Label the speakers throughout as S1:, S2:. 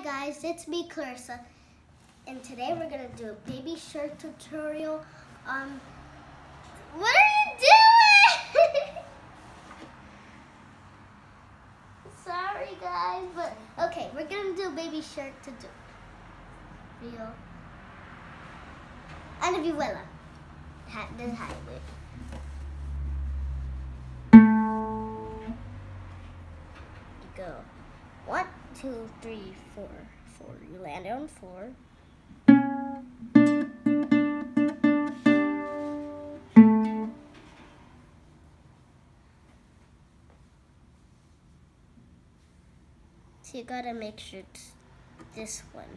S1: guys, it's me, Clarissa, and today we're gonna do a baby shark tutorial. What are you doing? Sorry guys, but okay, we're gonna do a baby shark tutorial. And if you will, this highway. Go. 1, 2, 3, 4. 4. You land on 4. So you gotta make sure it's this one.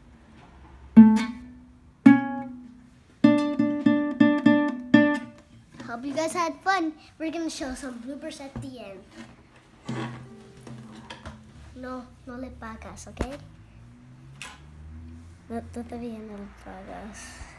S1: Hope you guys had fun. We're gonna show some bloopers at the end. No le pagas, ¿ok? No, todavía no le pagas.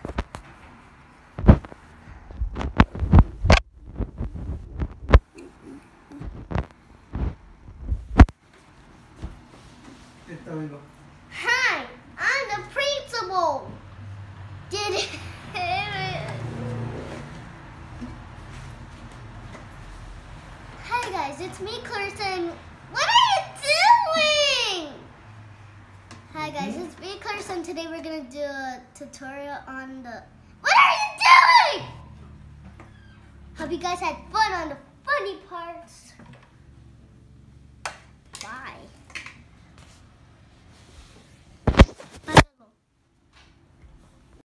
S1: Hi, I'm the principal. Did it? Hi guys, it's me, Clarissa, and what are you doing? Hi guys, it's me, Clarissa, and today we're gonna do a tutorial on the. What are you doing? Hope you guys had fun on the funny parts. Bye. Bye.